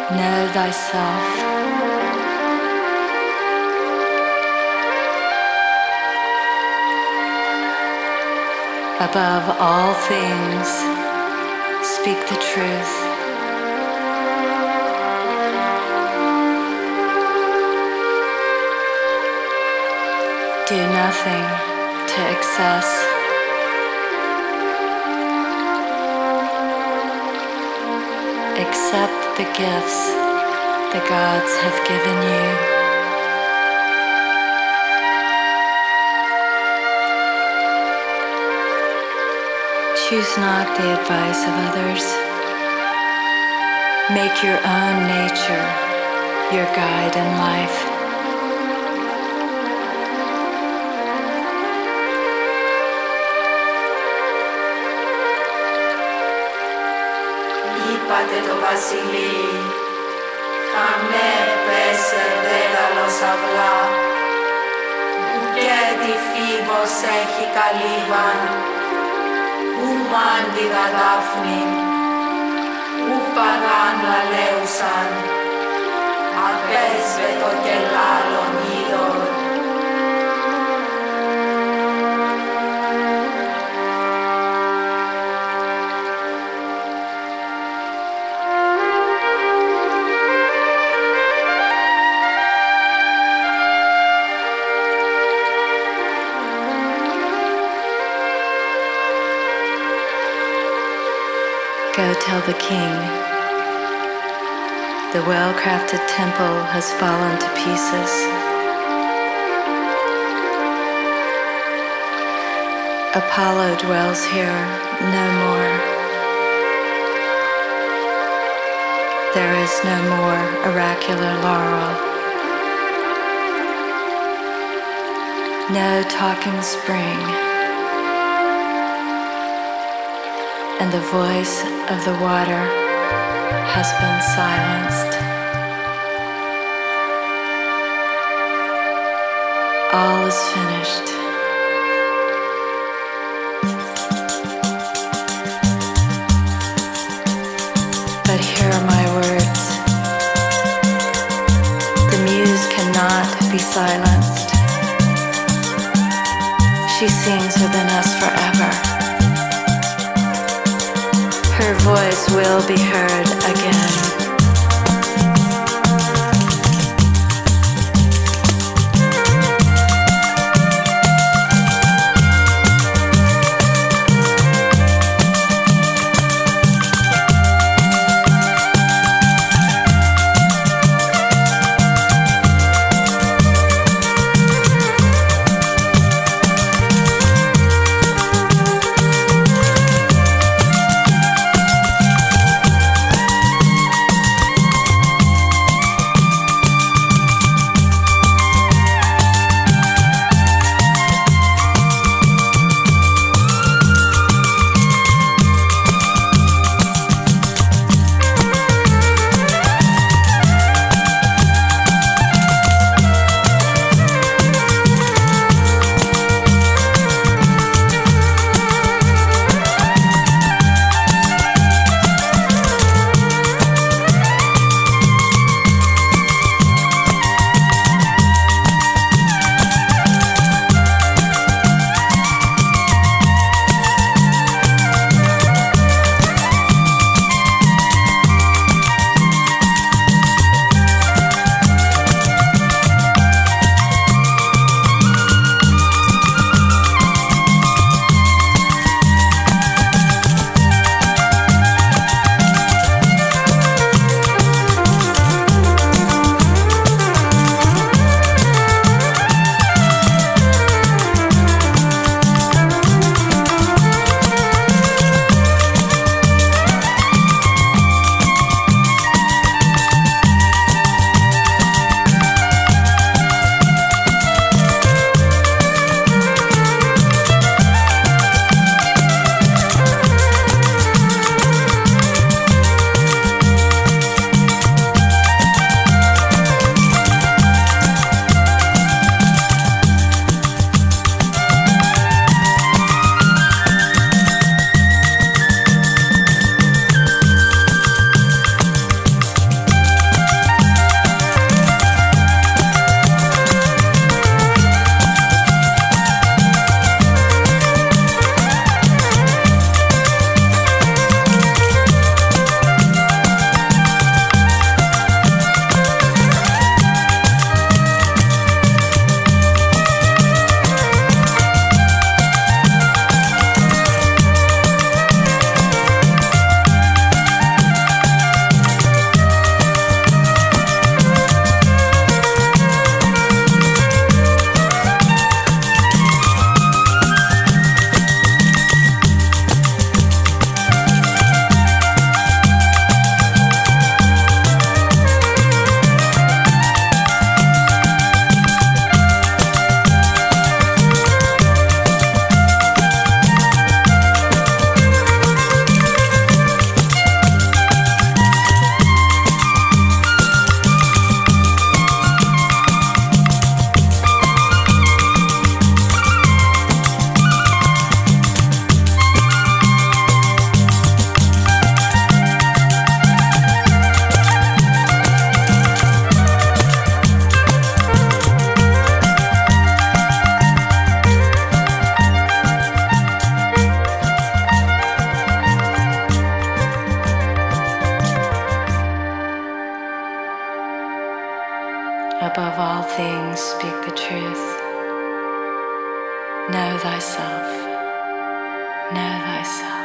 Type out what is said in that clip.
Know thyself. Above all things, speak the truth. Do nothing to excess. Accept the gifts the gods have given you. Choose not the advice of others. Make your own nature your guide in life. Είπατε το βασιλεί, χαμέ πέσε δέγαλος αυλά, ουκέτι φίβος έχει καλύβαν, ου μάντιδα δάφνη, ου παγάν λαλέουσαν, απέσβετο και λάλον είδωρ. Go tell the king, the well-crafted temple has fallen to pieces. Apollo dwells here no more. There is no more oracular laurel. No talking spring. And the voice of the water has been silenced. All is finished. But here are my words. The muse cannot be silenced. She sings within us forever. Her voice will be heard again. Above all things, speak the truth. Know thyself. Know thyself.